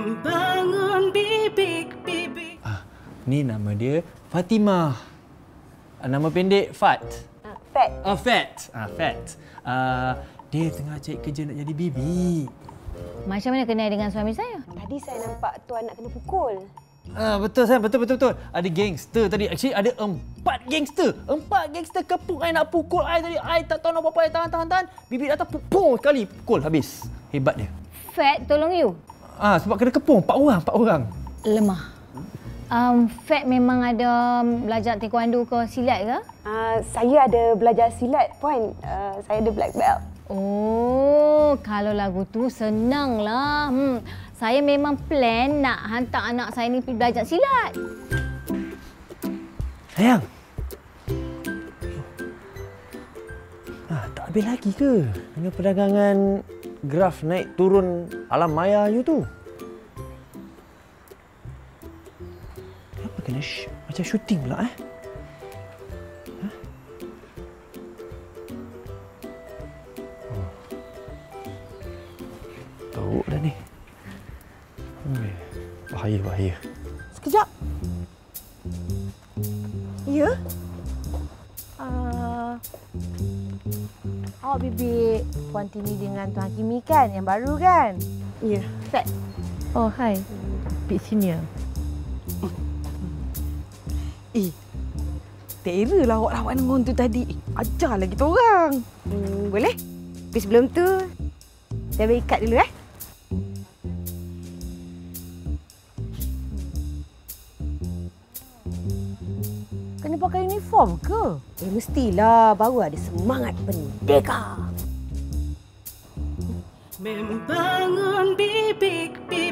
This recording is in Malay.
Membangun bibik-bibik. Ni nama dia Fatimah. Nama pendek Fat. Fat. Fat. Fat. Dia tengah cari kerja nak jadi bibi. Macam mana kenal dengan suami saya? Tadi saya nampak tuan nak kena pukul. Betul sayang, betul. Ada gangster tadi. Actually ada 4 gangster. 4 gangster kepuk I nak pukul I tadi. I tak tahu nak apa-apa. I tahan. Bibi datang pukul sekali. Pukul habis. Hebat dia. Fat tolong you. Sebab kena kepung 4 orang. Lemah. Fat memang ada belajar taekwondo ke silat ke? Saya ada belajar silat, Puan. Saya ada black belt. Oh, kalau lagu tu senanglah. Saya memang plan nak hantar anak saya ni pergi belajar silat. Sayang. Tak habis lagi ke dengan perdagangan graf naik turun alam maya you tu? Kenapa kena macam syuting pula Teruk dah ni. Bahaya. Sekejap. Ya? Awak bibik Puan Tini dengan Tuan Hakimi kan? Yang baru kan? Ya. Fat. Oh, hai. Big senior. Terrorlah awak lawan dengan orang tu tadi. Ajarlah kita orang. Boleh? Tapi sebelum tu, saya berikat dulu Kena pakai uniform ke? Mestilah. Baru ada semangat pendekar. Membangun bibik-bibik.